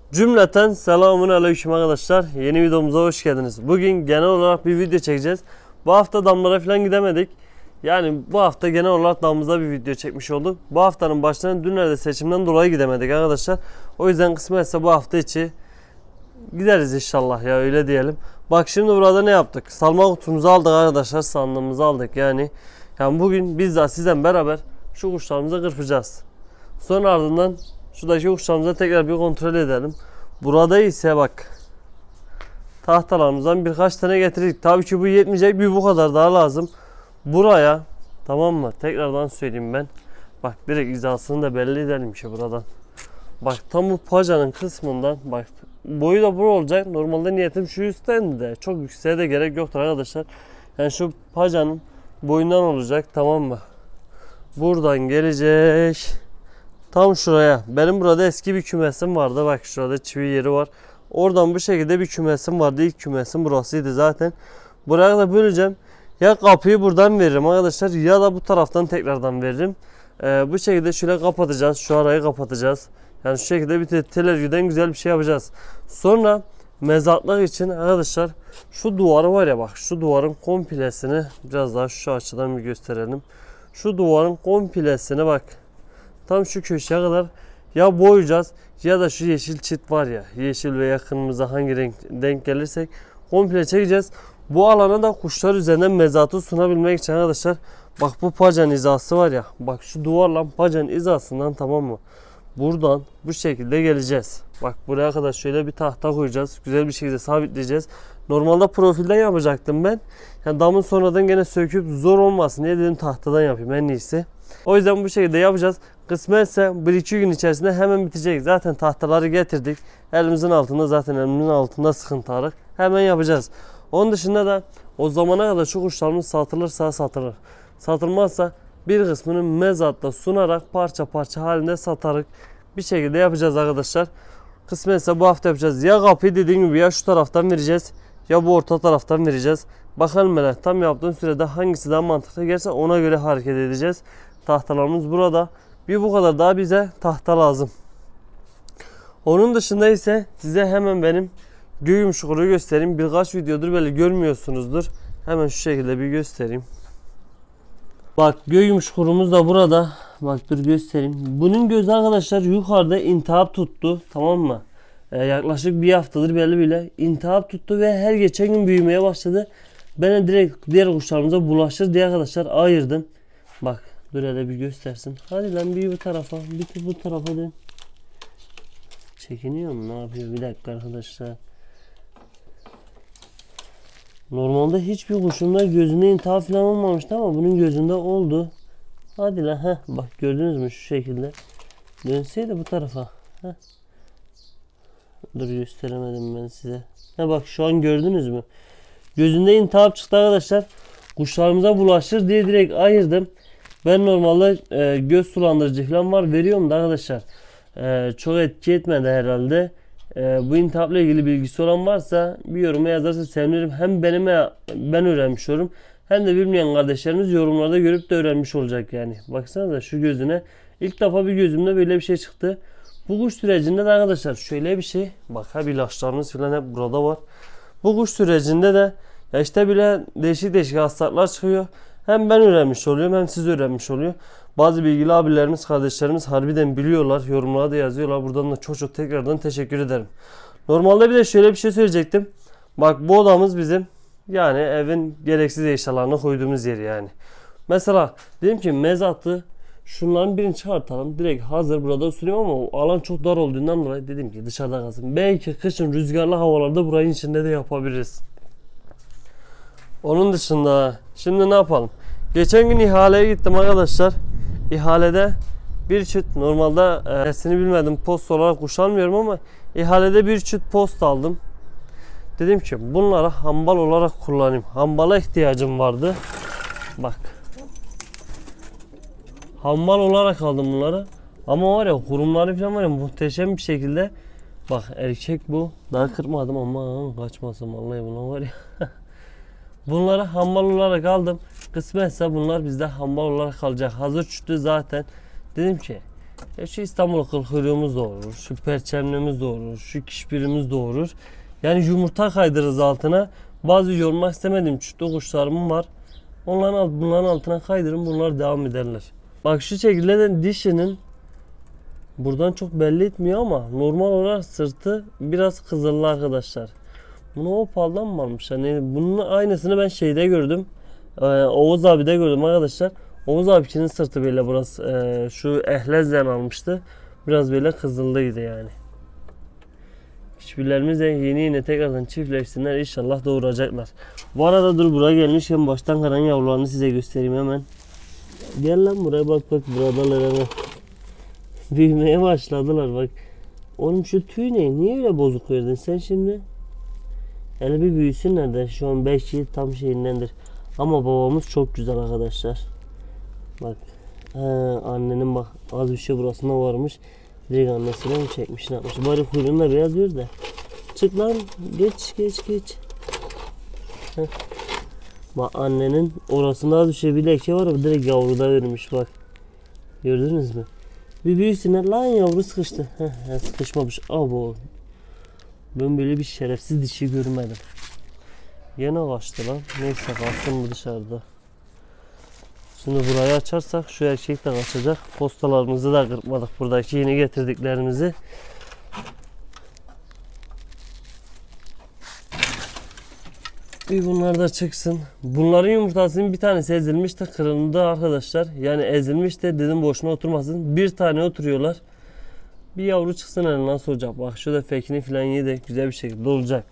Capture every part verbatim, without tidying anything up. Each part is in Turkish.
Cümleten selamun aleyküm arkadaşlar. Yeni videomuza hoş geldiniz. Bugün genel olarak bir video çekeceğiz. Bu hafta damlara falan gidemedik. Yani bu hafta genel olarak damımıza bir video çekmiş olduk. Bu haftanın başlarına dünlerde seçimden dolayı gidemedik arkadaşlar. O yüzden kısmetse bu hafta içi gideriz inşallah ya, öyle diyelim. Bak şimdi burada ne yaptık? Salma kutumuzu aldık arkadaşlar. Sandığımızı aldık yani. Yani bugün bizzat sizden beraber şu kuşlarımızı kırpacağız. Sonra ardından şuradaki kuşlarımıza tekrar bir kontrol edelim. Burada ise bak, tahtalarımızdan birkaç tane getirdik. Tabii ki bu yetmeyecek, bir bu kadar daha lazım. Buraya, tamam mı? Tekrardan söyleyeyim ben. Bak direkt hizasını da belli edelim ki buradan. Bak tam bu pacanın kısmından, bak boyu da bu olacak. Normalde niyetim şu üstten de çok yükseğe de gerek yoktur arkadaşlar. Yani şu pacanın boyundan olacak, tamam mı? Buradan gelecek. Tam şuraya. Benim burada eski bir kümesim vardı. Bak şurada çivi yeri var. Oradan bu şekilde bir kümesim vardı. İlk kümesim burasıydı zaten. Buraya da böleceğim. Ya kapıyı buradan veririm arkadaşlar, ya da bu taraftan tekrardan veririm. Ee, bu şekilde şöyle kapatacağız. Şu arayı kapatacağız. Yani şu şekilde bir telergiden güzel bir şey yapacağız. Sonra mezatlık için arkadaşlar şu duvarı var ya, bak şu duvarın komplesini biraz daha şu açıdan bir gösterelim. Şu duvarın komplesini bak, tam şu köşeye kadar ya boyayacağız ya da şu yeşil çit var ya, yeşil veya kırmızı hangi renk denk gelirsek komple çekeceğiz. Bu alana da kuşlar üzerinden mezatı sunabilmek için arkadaşlar, bak bu pacan hizası var ya, bak şu duvarla pacan hizasından, tamam mı? Buradan bu şekilde geleceğiz. Bak buraya kadar şöyle bir tahta koyacağız. Güzel bir şekilde sabitleyeceğiz. Normalde profilden yapacaktım ben. Yani damın sonradan gene söküp zor olmasın diye dedim tahtadan yapayım en iyisi. O yüzden bu şekilde yapacağız. Kısmetse bir iki gün içerisinde hemen bitecek. Zaten tahtaları getirdik. Elimizin altında, zaten elimizin altında sıkıntı arık. Hemen yapacağız. Onun dışında da o zamana kadar şu kuşlarımız satılırsa satılır. Satılmazsa bir kısmını mezatta sunarak parça parça halinde satarık. Bir şekilde yapacağız arkadaşlar. Kısmetse bu hafta yapacağız. Ya kapıyı dediğim gibi ya şu taraftan vereceğiz, ya bu orta taraftan vereceğiz. Bakalım hele tam yaptığım sürede hangisi daha mantıklı gelirse ona göre hareket edeceğiz. Tahtalarımız burada. Bir bu kadar daha bize tahta lazım. Onun dışında ise size hemen benim göğ yumuşaklığı göstereyim. Birkaç videodur böyle görmüyorsunuzdur. Hemen şu şekilde bir göstereyim. Bak göğ yumuşaklığımız da burada. Bak dur göstereyim. Bunun gözü arkadaşlar yukarıda intihap tuttu. Tamam mı? Ee, yaklaşık bir haftadır belli bile intihap tuttu ve her geçen gün büyümeye başladı. Ben de direkt diğer kuşlarımıza bulaşır diye arkadaşlar ayırdım. Bak dur hele bir göstersin. Hadi lan bir bu tarafa, bir bu tarafa dön. Çekiniyor mu? Ne yapıyor? Bir dakika arkadaşlar. Normalde hiçbir kuşumda gözünde intihap falan olmamıştı ama bunun gözünde oldu. Hadi lan, heh, bak gördünüz mü şu şekilde. Dönseydi bu tarafa. Heh. Dur gösteremedim ben size. Ha bak şu an gördünüz mü? Gözünde intihap çıktı arkadaşlar. Kuşlarımıza bulaşır diye direkt ayırdım. Ben normalde e, göz sulandırıcı falan var, veriyorum da arkadaşlar. E, çok etki etmedi herhalde. E, bu intihapla ilgili bilgisi olan varsa bir yoruma yazarsa sevinirim. Hem benim ben öğrenmiş olurum, hem de bilmeyen kardeşlerimiz yorumlarda görüp de öğrenmiş olacak yani. Baksanıza şu gözüne. İlk defa bir gözümde böyle bir şey çıktı. Bu kuş sürecinde de arkadaşlar şöyle bir şey. Bak ha, ilaçlarımız falan hep burada var. Bu kuş sürecinde de ya işte bile değişik değişik hastalıklar çıkıyor. Hem ben öğrenmiş oluyorum, hem siz öğrenmiş oluyor. Bazı bilgili abilerimiz, kardeşlerimiz harbiden biliyorlar. Yorumlara da yazıyorlar. Buradan da çok çok tekrardan teşekkür ederim. Normalde bir de şöyle bir şey söyleyecektim. Bak bu odamız bizim. Yani evin gereksiz eşyalarını koyduğumuz yer yani. Mesela dedim ki mezatı şunların birini çıkartalım. Direkt hazır burada sürüyorum ama o alan çok dar olduğundan dolayı dedim ki dışarıda kalsın. Belki kışın rüzgarlı havalarda buranın içinde de yapabiliriz. Onun dışında şimdi ne yapalım? Geçen gün ihaleye gittim arkadaşlar. İhalede bir çift, normalde e, sesini bilmedim, post olarak kuş almıyorum ama ihalede bir çift post aldım. Dedim ki bunları hambal olarak kullanayım. Hambala ihtiyacım vardı. Bak. Hambal olarak aldım bunları. Ama var ya kurumları falan var ya muhteşem bir şekilde. Bak erkek bu. Daha kırmadım ama kaçmasın vallahi buna var ya. Bunları hambal olarak aldım. Kısmetse bunlar bizde hambal olarak kalacak. Hazır çıktı zaten. Dedim ki Ya şu İstanbul kılkuyruğumuz doğurur, şu perçemlemiz doğurur, şu kişbirimiz doğurur. Yani yumurta kaydırırız altına. Bazı yormak istemediğim çütlü kuşlarım var. Onların alt, bunların altına kaydırın, bunlar devam ederler. Bak şu şekilde de dişinin buradan çok belli etmiyor ama normal olarak sırtı biraz kızıllı arkadaşlar. Bunu Opal'dan mı almış? Yani bunun aynısını ben şeyde gördüm. Ee, Oğuz abi'de gördüm arkadaşlar. Oğuz abinin sırtı böyle burası e, şu ehlezden almıştı. Biraz böyle kızıllıydı yani. Hiçbirlerimiz de yeni yeni tekrardan çiftleşsinler, inşallah doğuracaklar. Bu arada dur, buraya gelmişken baştan kalan yavrularını size göstereyim hemen. Gel lan buraya, bak bak buradalar hemen. Büyümeye başladılar bak. Oğlum şu tüy ne? Niye öyle bozuk verdin sen şimdi? Hele bir büyüsünler de, şu an beş yıl tam şeyindendir. Ama babamız çok güzel arkadaşlar. Bak he, annenin bak az bir şey burasında varmış. Direkt annesine mi çekmiş, ne yapmış? Bari kuyruğunu da beyaz ver de. Çık lan, geç geç geç. Heh. Bak annenin orasında az bir şey, bir leke var, o direkt yavruda vermiş bak. Gördünüz mü? Bir büyüsünler lan, yavru sıkıştı. Heh, sıkışmamış. Abo. Ben böyle bir şerefsiz dişi görmedim. Yine kaçtı lan. Neyse kalsın bu dışarıda. Şimdi burayı açarsak şu erkek de kaçacak. Postalarımızı da kırpmadık. Buradaki yeni getirdiklerimizi. Bir bunlar da çıksın. Bunların yumurtasının bir tanesi ezilmiş de kırıldı arkadaşlar. Yani ezilmiş de dedim boşuna oturmasın. Bir tane oturuyorlar. Bir yavru çıksın hani nasıl olacak. Bak şurada fekini falan yedi. Güzel bir şekilde olacak.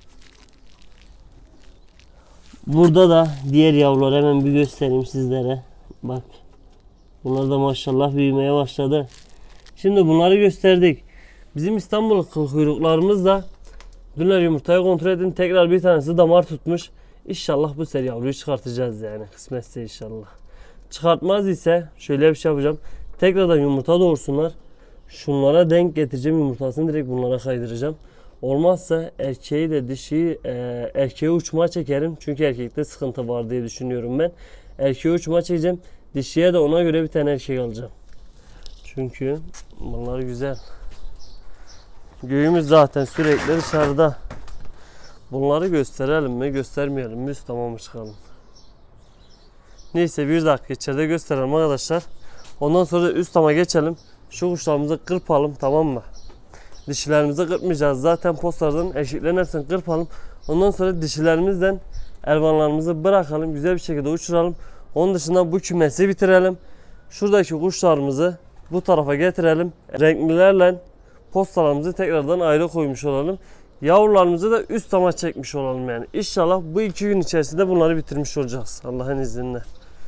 Burada da diğer yavruları hemen bir göstereyim sizlere. Bak. Bunlar da maşallah büyümeye başladı. Şimdi bunları gösterdik. Bizim İstanbul kıl kuyruklarımız da dünler yumurtayı kontrol edin. Tekrar bir tanesi damar tutmuş. İnşallah bu seri yavruyu çıkartacağız yani. Kısmetse inşallah. Çıkartmaz ise şöyle bir şey yapacağım. Tekrardan yumurta doğursunlar. Şunlara denk getireceğim yumurtasını, direkt bunlara kaydıracağım. Olmazsa erkeği de dişiyi e, erkeği uçmaya çekerim. Çünkü erkekte sıkıntı var diye düşünüyorum ben. Erkeği uçmaya çekeceğim. Dişiye de ona göre bir tane erkek alacağım. Çünkü bunlar güzel. Göğümüz zaten sürekli dışarıda. Bunları gösterelim mi göstermeyelim mi, üst tamamı çıkalım. Neyse bir dakika içeride gösterelim arkadaşlar. Ondan sonra üst tama geçelim. Şu kuşlarımızı kırpalım, tamam mı? Dişilerimizi kırpmayacağız. Zaten postlardan eşiklerin hepsini kırpalım. Ondan sonra dişilerimizden elvanlarımızı bırakalım. Güzel bir şekilde uçuralım. Onun dışında bu kümesi bitirelim. Şuradaki kuşlarımızı bu tarafa getirelim. Renklilerle postalarımızı tekrardan ayrı koymuş olalım. Yavrularımızı da üst tama çekmiş olalım yani. İnşallah bu iki gün içerisinde bunları bitirmiş olacağız. Allah'ın izniyle.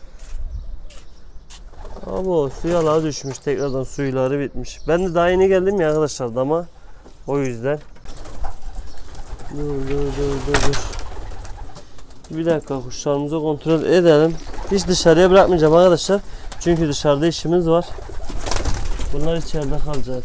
Abo suyalığa düşmüş, tekrardan suyuları bitmiş. Ben de daha yeni geldim ya arkadaşlar dama. O yüzden. Dur dur dur dur dur. Bir dakika kuşlarımızı kontrol edelim. Hiç dışarıya bırakmayacağım arkadaşlar. Çünkü dışarıda işimiz var. Bunlar içeride kalacak.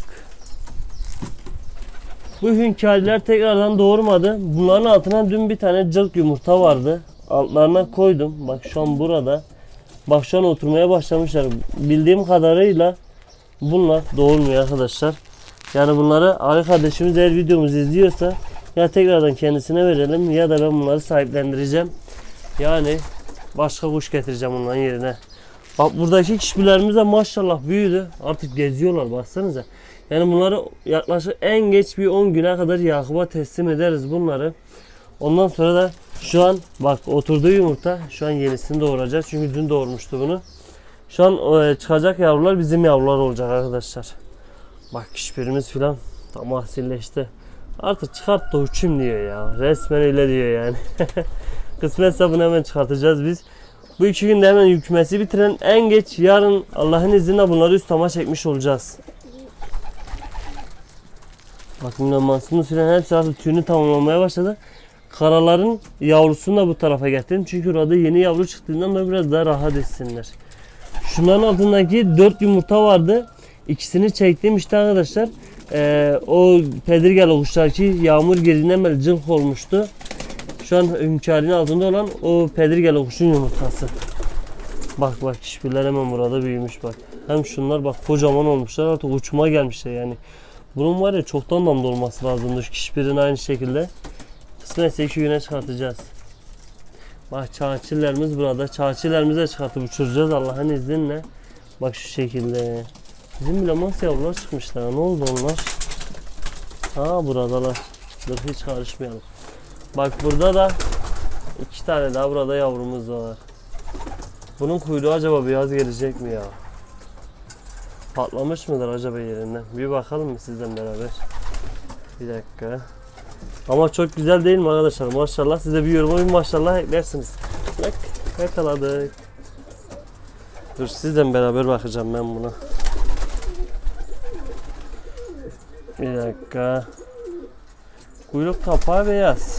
Bu hünkâriler tekrardan doğurmadı. Bunların altına dün bir tane cılk yumurta vardı. Altlarına koydum. Bak şu an burada. Bak şu an oturmaya başlamışlar. Bildiğim kadarıyla bunlar doğurmuyor arkadaşlar. Yani bunları Ali kardeşimiz eğer videomuzu izliyorsa ya tekrardan kendisine verelim ya da ben bunları sahiplendireceğim. Yani başka kuş getireceğim onların yerine. Bak buradaki kişilerimiz de maşallah büyüdü. Artık geziyorlar baksanıza. Yani bunları yaklaşık en geç bir on güne kadar Yakup'a teslim ederiz bunları. Ondan sonra da şu an bak oturduğu yumurta şu an yenisini doğuracak. Çünkü dün doğurmuştu bunu. Şu an e, çıkacak yavrular bizim yavrular olacak arkadaşlar. Bak kişilerimiz filan tam ahsilleşti. Artık çıkart da uçayım diyor ya. Resmen öyle diyor yani. Kısmetse bunu hemen çıkartacağız biz. Bu iki günde hemen yükmesi bitiren en geç yarın Allah'ın izniyle bunları üst tama çekmiş olacağız. Bak minnamasını filan hepsi artık tüyünü tamamlamaya başladı. Karaların yavrusunu da bu tarafa getirdim. Çünkü orada yeni yavru çıktığından da biraz daha rahat etsinler. Şunların altındaki dört yumurta vardı. İkisini çektim işte arkadaşlar. Ee, o pedirgel kuşlardaki yağmur girdiğinden beri cılk olmuştu. Şu an hünkârinin altında olan o pedirgel kuşun yumurtası. Bak bak kişiler hemen burada büyümüş bak. Hem şunlar bak kocaman olmuşlar, artık uçuma gelmişler yani. Bunun var ya çoktan damda olması lazımdı. Şu kişpirin aynı şekilde. Kısmetse iki güne çıkartacağız. Bak çağçilerimiz burada. Çağçilerimizi de çıkartıp uçuracağız Allah'ın izniyle. Bak şu şekilde. Bizim bile mas yavrular çıkmışlar. Ne oldu onlar? Ha buradalar. Dur hiç karışmayalım. Bak burada da iki tane daha burada yavrumuz var. Bunun kuyruğu acaba beyaz gelecek mi ya? Patlamış mıdır acaba yerinden? Bir bakalım mı sizden beraber? Bir dakika. Ama çok güzel değil mi arkadaşlar? Maşallah, size bir yoruma bir maşallah eklersiniz. Bak yakaladık. Dur sizden beraber bakacağım ben buna. Bir dakika. Kuyruk kapağı beyaz.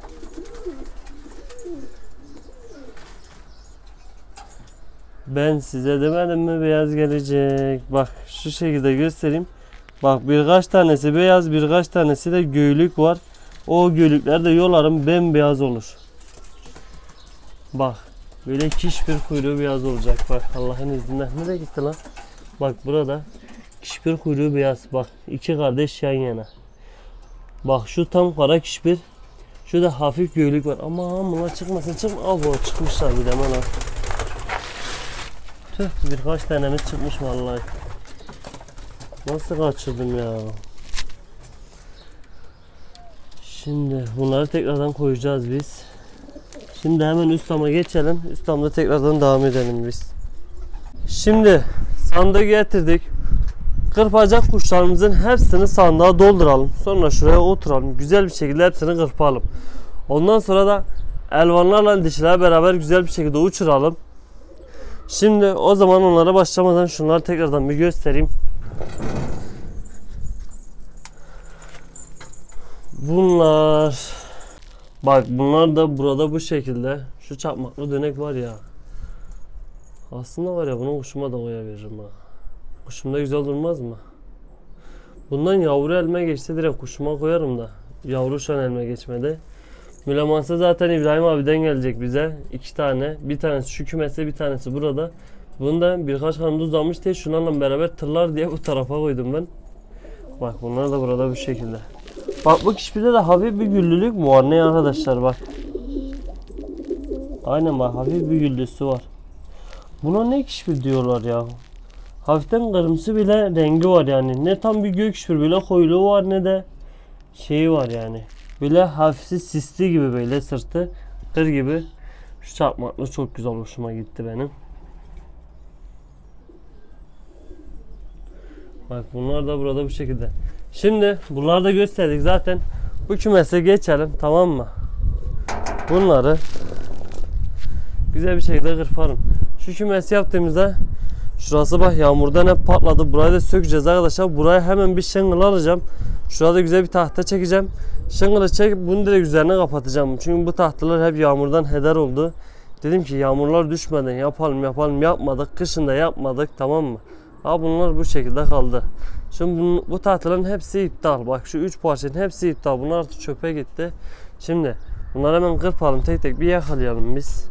Ben size demedim mi beyaz gelecek. Bak şu şekilde göstereyim. Bak birkaç tanesi beyaz, birkaç tanesi de göğlük var. O göğlükler de yolarım bembeyaz olur. Bak böyle kişpir kuyruğu beyaz olacak. Bak Allah'ın izniyle. Nereye gitti lan? Bak burada kişpir kuyruğu beyaz. Bak iki kardeş yan yana. Bak şu tam kara kişpir. Şu da hafif göğlük var. Ama bunlar çıkmasın. Çıkma. Al bu çıkmışlar bir de bana. Tüh birkaç tanemiz çıkmış vallahi. Nasıl kaçırdım ya. Şimdi bunları tekrardan koyacağız biz. Şimdi hemen üst dama geçelim. Üst damda tekrardan devam edelim biz. Şimdi sandığı getirdik. Kırpacak kuşlarımızın hepsini sandığa dolduralım. Sonra şuraya oturalım. Güzel bir şekilde hepsini kırpalım. Ondan sonra da elvanlarla dişiler beraber güzel bir şekilde uçuralım. Şimdi o zaman onlara başlamadan şunları tekrardan bir göstereyim. Bunlar bak bunlar da burada bu şekilde. Şu çakmaklı dönek var ya. Aslında var ya bunu kuşuma da koyabilirim ha. Kuşumda güzel durmaz mı? Bundan yavru elime geçse direkt kuşuma koyarım da. Yavru şu an elime geçmedi. Mülemansa zaten İbrahim abiden gelecek bize. iki tane. Bir tanesi şu kümeste, bir tanesi burada. Bunu da birkaç kanımda uzamış diye şunlarla beraber tırlar diye bu tarafa koydum ben. Bak bunlar da burada bu şekilde. Bak bu kişide de hafif bir güllülük mü var ne arkadaşlar bak. Aynen bak hafif bir güllüsü var. Buna ne kişbir diyorlar ya. Hafiften kırmızı bile rengi var yani. Ne tam bir gök kişbir böyle koyuluğu var ne de şeyi var yani. Böyle hafif sisli gibi böyle sırtı kır gibi. Şu çakmaklı çok güzel hoşuma gitti benim. Bak bunlar da burada bu şekilde. Şimdi bunları da gösterdik zaten. Bu kümese geçelim tamam mı? Bunları güzel bir şekilde kırparım. Şu kümesi yaptığımızda şurası bak yağmurdan hep patladı. Burayı da sökeceğiz arkadaşlar. Buraya hemen bir şıngıl alacağım. Şurada güzel bir tahta çekeceğim. Şıngılı çekip bunu direkt üzerine kapatacağım. Çünkü bu tahtalar hep yağmurdan heder oldu. Dedim ki yağmurlar düşmeden yapalım yapalım yapmadık. Kışın da yapmadık tamam mı? Ha bunlar bu şekilde kaldı. Şimdi bu, bu tahtaların hepsi iptal. Bak şu üç parçanın hepsi iptal. Bunlar artık çöpe gitti. Şimdi bunları hemen kırpalım tek tek bir yakalayalım biz.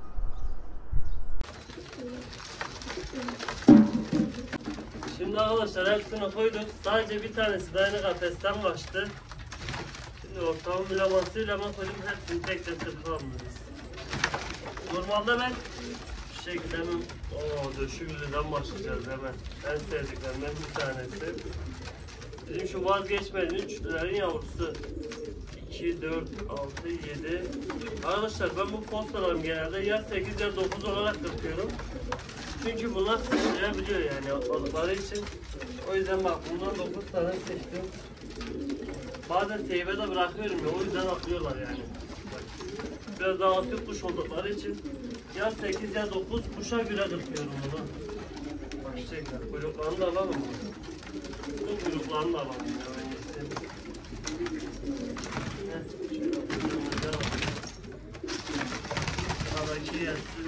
Şimdi arkadaşlar hepsini koyduk. Sadece bir tanesi de aynı kafesten kaçtı. Şimdi ortamın bilamasıyla hemen koydum. Hepsini tek tek kırpalım biz. Normalde ben şu şekilde hemen ooo döşügülüden başlayacağız hemen. En sevdiklerimden bir tanesi. Bizim şu vazgeçmeyen üçlülerin yavrusu. iki, dört, altı, yedi. Arkadaşlar ben bu postalarım genelde ya sekiz ya dokuz olarak kırpıyorum. Çünkü bunlar sıçrayabiliyor yani atladıkları için. O yüzden bak bundan dokuz tane seçtim. Bazen seyve de bırakıyorum ya o yüzden atlıyorlar yani. Bak, biraz daha aktif kuş oldukları için ya sekiz ya dokuz kuşa göre kırpıyorum bunu. Bak şu şekilde kuyruklarını da alalım. Bu kuyruklarını da alalım. Sağdaki yersin.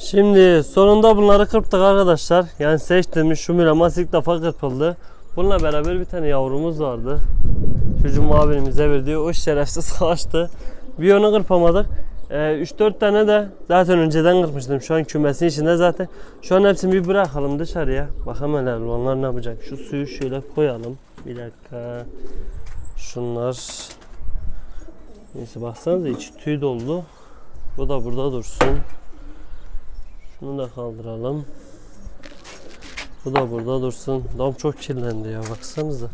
Şimdi sonunda bunları kırptık arkadaşlar. Yani seçtiğimiz şu mülemas ilk defa kırpıldı. Bununla beraber bir tane yavrumuz vardı. Çocuğum abimize verdiği, o şerefsiz kaçtı. Bir onu kırpamadık. Ee, üç dört tane de zaten önceden kırpmıştım. Şu an kümesin içinde zaten. Şu an hepsini bir bırakalım dışarıya. Bakalım hele onlar ne yapacak. Şu suyu şöyle koyalım. Bir dakika. Şunlar. Neyse baksanıza içi tüy doldu. Bu da burada dursun. Şunu da kaldıralım. Bu da burada dursun. Dam çok kirlendi ya, baksanıza.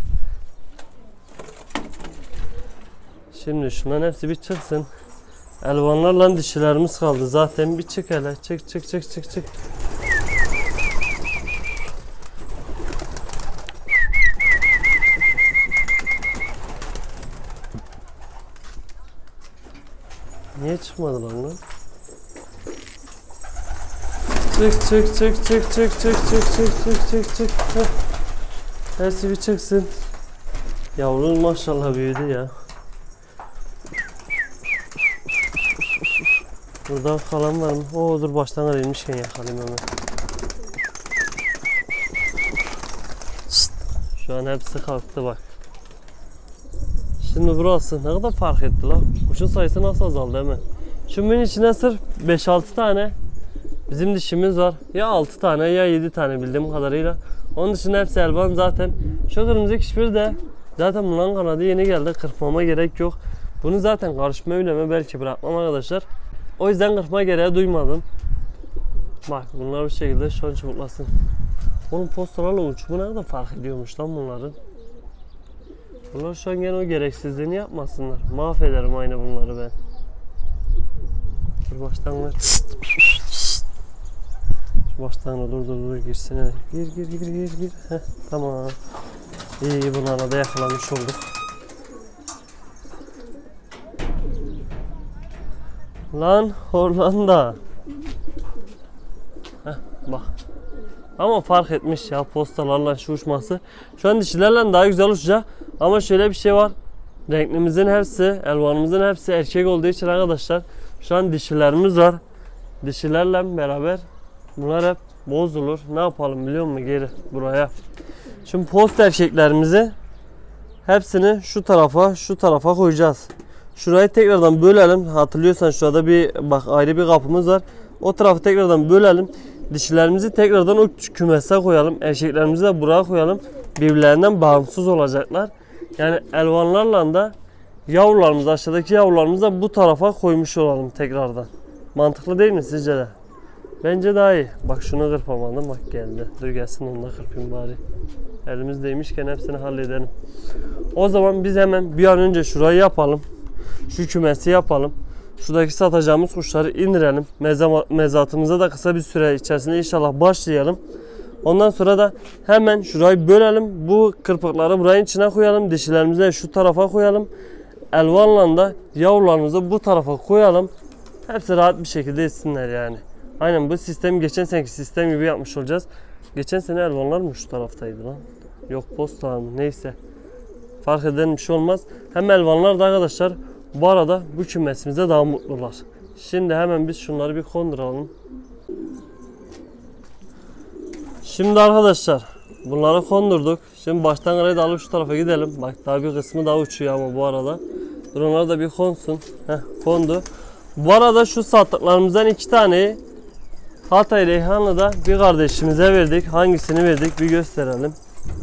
Şimdi şunların hepsi bir çıksın. Elvanlarla dişilerimiz kaldı zaten. Bir çık hele. Çık çık çık çık çık. Niye çıkmadı lan lan? Çık çık çık çık çık çık çık çık çık çık çık. Heh. Hepsi bir çıksın. Yavrumuz maşallah büyüdü ya. Burada kalan var mı? Oo dur, baştan ayrılmışken yakalayayım hemen. Şşt. Şu an hepsi kalktı bak. Şimdi burası ne kadar fark etti lan. Kuşun sayısı nasıl azaldı hemen. Şunun içine sırf beş altı tane bizim dişimiz var. Ya altı tane ya yedi tane bildiğim kadarıyla. Onun dışında hepsi elvan zaten. Şu kırmızı kişbir de zaten bunların kanadı yeni geldi. Kırpmama gerek yok. Bunu zaten karışma üleme belki bırakmam arkadaşlar. O yüzden kırpma gereği duymadım. Bak bunlar bu şekilde şu an çubuklasın. Onun postalarla uçumu nerede fark ediyormuş lan bunların. Bunlar şu an gene o gereksizliğini yapmasınlar. Mahvederim aynı bunları ben. Dur baştan ver. Şu baştan dur dur dur girsin hele. Gir gir gir gir gir. Heh, tamam. İyi iyi, bunlarla da yakalamış olduk. Lan Hollanda. Heh, bak. Ama fark etmiş ya postalarla şu uçması. Şu an dişilerle daha güzel uçacak. Ama şöyle bir şey var. Renklimizin hepsi, elvanımızın hepsi erkek olduğu için arkadaşlar. Şu an dişilerimiz var. Dişilerle beraber bunlar hep bozulur. Ne yapalım biliyor musun, geri buraya. Şimdi post erkeklerimizi hepsini şu tarafa şu tarafa koyacağız. Şurayı tekrardan bölelim. Hatırlıyorsan şurada bir bak ayrı bir kapımız var. O tarafı tekrardan bölelim. Dişilerimizi tekrardan o kümese koyalım. Erkeklerimizi de buraya koyalım. Birbirlerinden bağımsız olacaklar. Yani elvanlarla da yavrularımız, aşağıdaki yavrularımızı da bu tarafa koymuş olalım tekrardan. Mantıklı değil mi sizce de? Bence daha iyi. Bak şunu kırpamadım, bak geldi. Dur gelsin onu da kırpayım bari. Elimizdeymişken hepsini halledelim. O zaman biz hemen bir an önce şurayı yapalım. Şu kümesi yapalım. Şuradaki satacağımız kuşları indirelim. Meza, mezatımıza da kısa bir süre içerisinde inşallah başlayalım. Ondan sonra da hemen şurayı bölelim. Bu kırpıkları burayın içine koyalım. Dişilerimizi de şu tarafa koyalım. Elvanla da yavrularımızı bu tarafa koyalım. Hepsi rahat bir şekilde etsinler yani. Aynen bu sistemi geçen seneki sistem gibi yapmış olacağız. Geçen sene elvanlar mı şu taraftaydı lan? Yok posta mı? Neyse. Fark eden bir şey olmaz. Hem elvanlar da arkadaşlar bu arada bu kümesimizde daha mutlular. Şimdi hemen biz şunları bir konduralım. Şimdi arkadaşlar bunları kondurduk. Şimdi baştan arayı da alıp şu tarafa gidelim. Bak daha bir kısmı daha uçuyor ama bu arada. Dur onları da bir konsun. Heh, kondu. Bu arada şu sattıklarımızdan iki taneyi Hatay Reyhanlı'da bir kardeşimize verdik. Hangisini verdik bir gösterelim.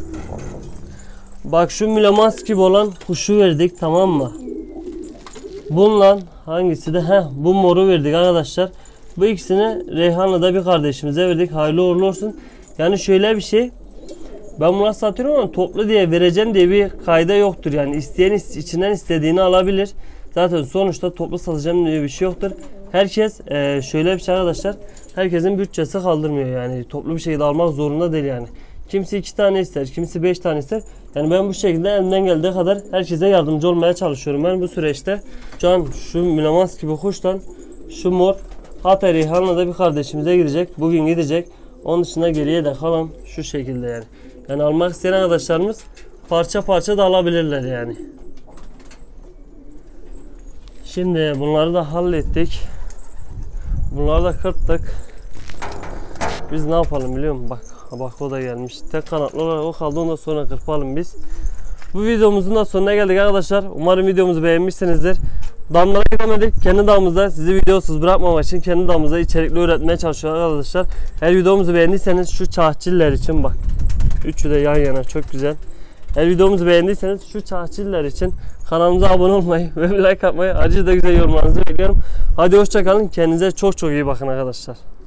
Bak şu mülemans gibi olan kuşu verdik, tamam mı? Bununla hangisi de heh, bu moru verdik arkadaşlar. Bu ikisini Reyhanlı'da bir kardeşimize verdik. Hayırlı uğurlu olsun. Yani şöyle bir şey. Ben buna satıyorum ama toplu diye vereceğim diye bir kayda yoktur. Yani isteyen içinden istediğini alabilir. Zaten sonuçta toplu satacağım diye bir şey yoktur. Herkes e, şöyle bir şey arkadaşlar. Herkesin bütçesi kaldırmıyor yani. Toplu bir şekilde almak zorunda değil yani. Kimisi iki tane ister, kimisi beş tane ister. Yani ben bu şekilde elimden geldiği kadar herkese yardımcı olmaya çalışıyorum. Ben bu süreçte şu an şu mülemans gibi kuştan şu mor Hatay Reyhanlı'da bir kardeşimize gidecek. Bugün gidecek. Onun dışında geriye de kalan şu şekilde yani. Yani almak isteyen arkadaşlarımız parça parça da alabilirler yani. Şimdi bunları da hallettik. Bunları da kırptık. Biz ne yapalım biliyor musun? Bak, bak o da gelmiş. Tek kanatlı olarak o kaldı, ondan sonra kırpalım biz. Bu videomuzun da sonuna geldik arkadaşlar. Umarım videomuzu beğenmişsinizdir. Damlara gidemedik. Kendi damımızda sizi videosuz bırakmamak için kendi damımızda içerikli üretmeye çalışıyoruz arkadaşlar. Eğer videomuzu beğendiyseniz şu çahçiller için bak. Üçü de yan yana çok güzel. Eğer videomuzu beğendiyseniz şu çahçiller için kanalımıza abone olmayı ve like atmayı, acı da güzel yorumlarınızı bekliyorum. Hadi hoşça kalın. Kendinize çok çok iyi bakın arkadaşlar.